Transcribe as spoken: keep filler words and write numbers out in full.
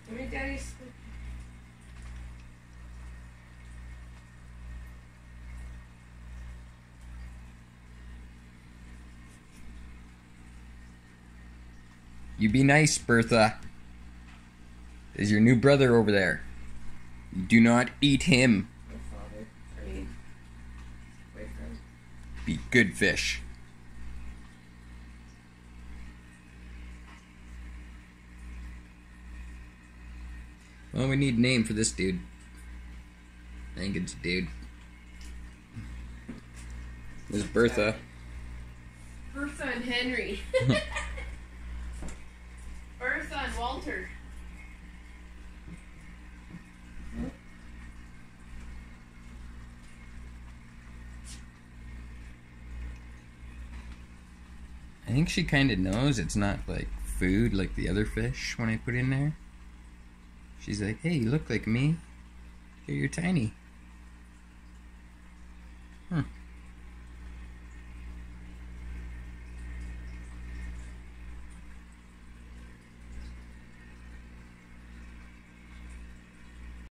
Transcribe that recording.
Give me Daddy's. You be nice, Bertha. There's your new brother over there. You do not eat him. My father. I mean, boyfriend. Be good fish. Well, we need a name for this dude. I think it's a dude. This is Bertha. Bertha and Henry. Bertha and Walter. I think she kind of knows it's not like food like the other fish when I put in there. She's like, hey, you look like me. Here, you're tiny. Huh.